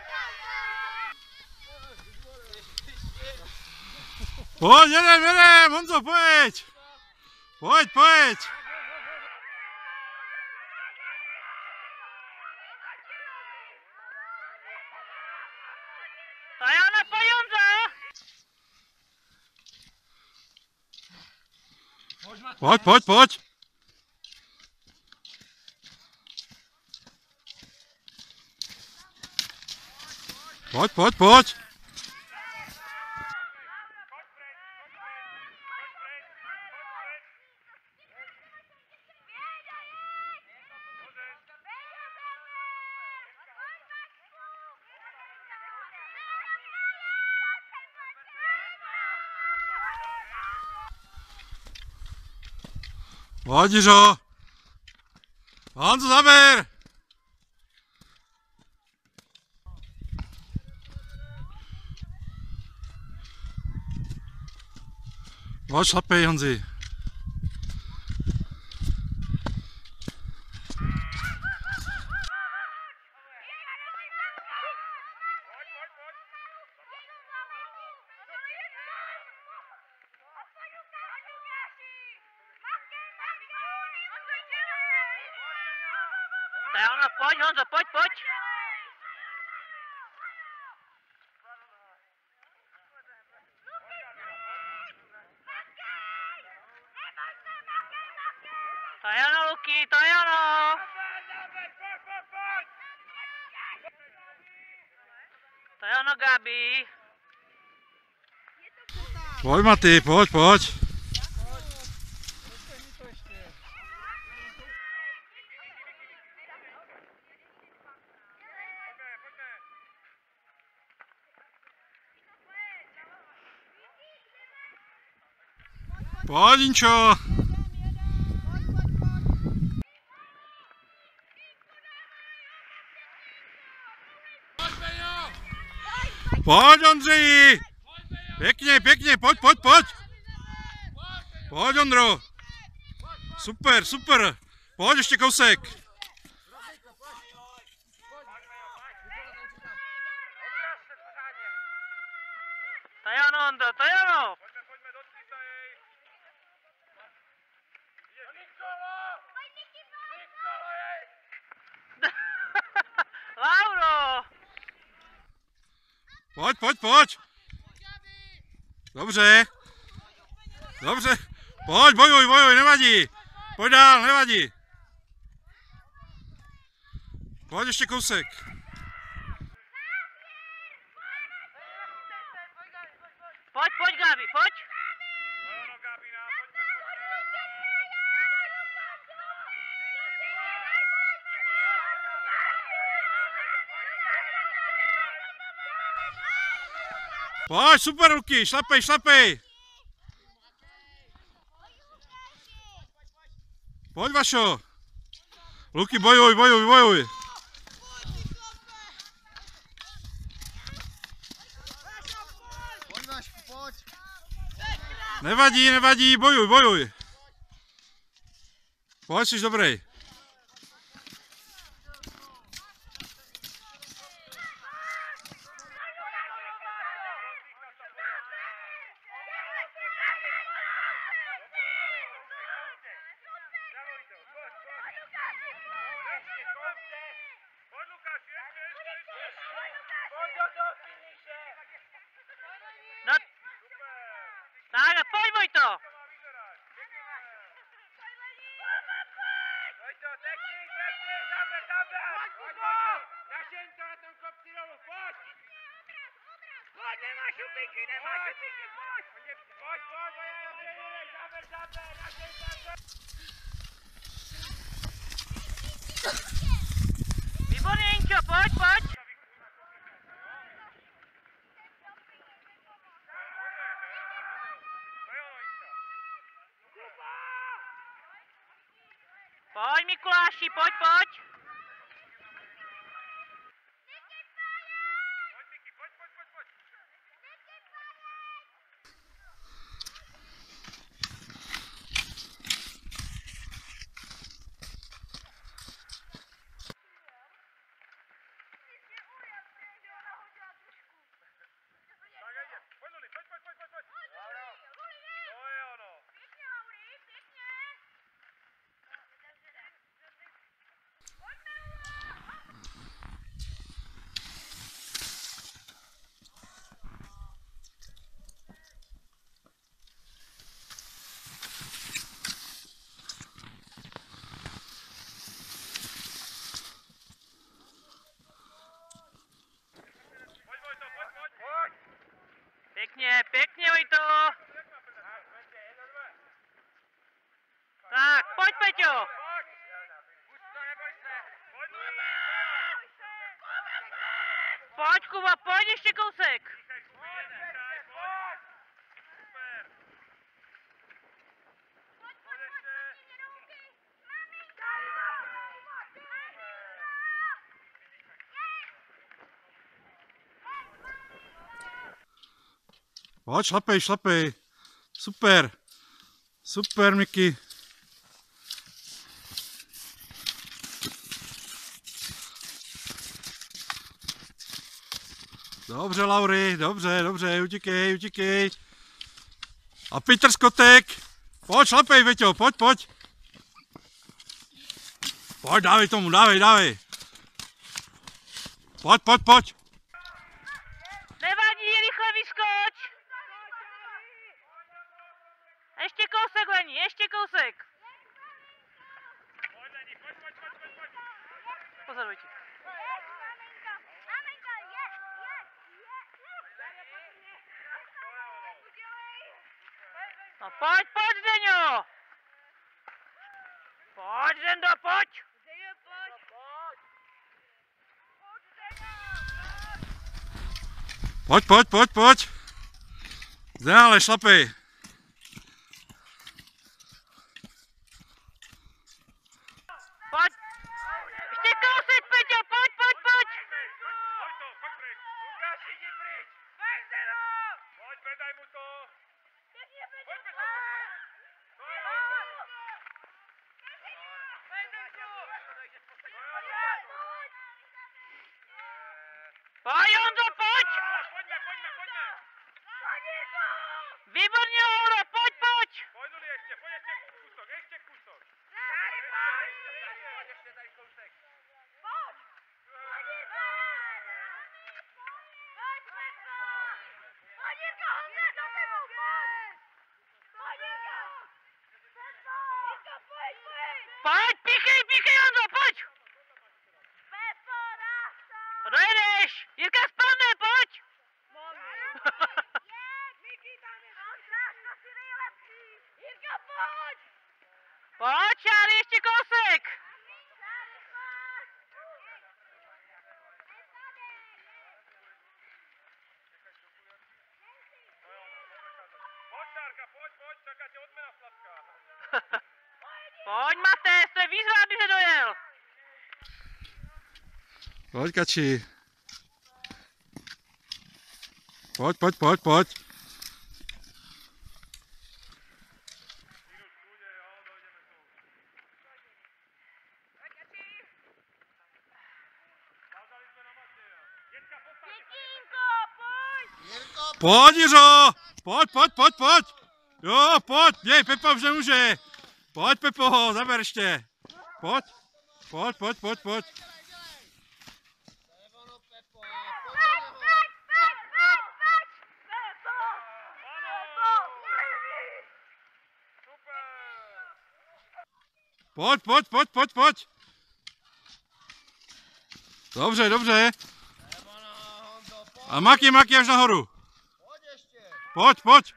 Poď, jedem, Honzo, poď! Poď! Tajana, poď, Honzo! Poď! Poď! Poď, Jiřo! Honzo, zaber! Poď, šlapej, Honzi. Tajana, poď, Honzo, poď! Tajana, Luky, Tajana! Tajana, Gabi! Poď, Maty, poď! Poď, Inčo! Poď, Ondřeji! Pěkně, poď! Poď, Ondro! Super! Poď, ještě kousek! Tajano, Ondo, Tajano! Lauro! Pojď! Dobře! Pojď, bojuj, nevadí! Pojď dál, nevadí! Pojď ještě kousek! Pojď, Gabi, pojď! Pojď, super, Luky, šlapej! Pojď, Vašo! Luky, bojuj! Nevadí, bojuj! Pojď, jsi dobrý. No, tak, pojď, Vojto! Vojto, technik, zaber! Nažeň to na tom kopci dolů, pojď! Pojď, nemáš upíky, pojď! Pojď, zaber, nažeň zaber! Výborně, Inčo, pojď! Pojď, Mikuláši, pojď! Pojď, Miky, pojď! Pojď, Kuba, pojď ještě kousek. Pojď, šlapej, šlapej. Super. Super, Miky. Dobře, Laury, dobře, dobře, utíkej, utíkej. A Petr Skotek. Pojď, šlapej, Veťo, pojď, pojď. Pojď, dávej tomu, dávej, dávej. Pojď, pojď, pojď. Nevadí, rychle vyskoč. Ještě kousek, Leni, ještě kousek. Pozor, Vojti. No pojď, pojď, Zdeňo. Pojď, Zendo, pojď. Pojď, pojď, pojď, pojď. Dále, šlapej. Pojď. Ještě kousek, Peťo, pojď, pojď, pojď. Lukáši, jdi pryč! Pojď, predaj mu to! Pojď, Peťo! Pojď, Honzo, pojď. Pojďme, pojďme, pojďme! Výborně, Lauro, pojď, pojď. Pojď, Luli, ještě kusok, ještě kusok! Ještě tady kousek! Pojď, píchej, píchej, Honzo, pojď. Dojedeš. Jirka spadne, pojď. Pojď, Čáry, ještě kousek. Pojď, Šárka, pojď, čaká tě odměna sladká. Pojď, Matej, to je výzva, aby se dojel. Pojď, Kači. Pojď, pojď, pojď, pojď. Pojď, Jiřo! Pojď, pojď, pojď, pojď! Jo, pojď, jej, Pepa už nemůže. Pojď, Pepo, zaber ještě. Pojď, pojď, pojď, pojď, pojď. Pojď, pojď, pojď, pojď, pojď. Dobře, dobře. A Maki, Maki až nahoru. Pojď, pojď.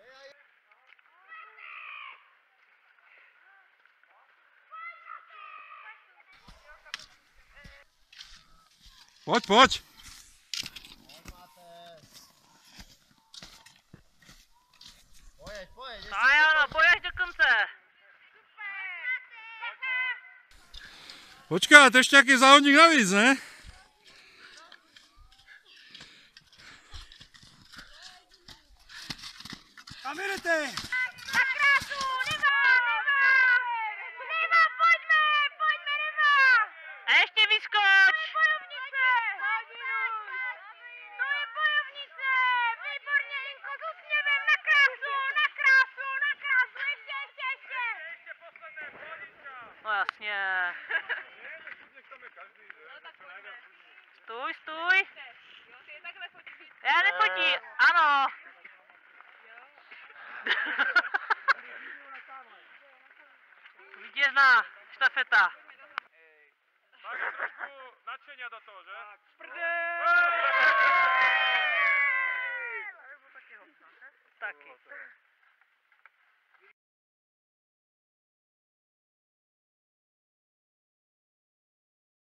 Pojď, pojď. No jo, pojď až do konce. Počkat, ještě nějaký závodník navíc, ne? Kam jdete? Na krásu, Neva, pojďme, Neva! A ještě vyskoč. Bojovnice! To je bojovnice! Výborně, Jinko, s úsměvem, na krásu, ještě! Ještě posledné, pohodička! No jasně. Nechceme každý, že? Stůj, stůj. Já nepotí, ano. Vítězná štafeta. Tak trošku nadšenia do toho, že? Taky.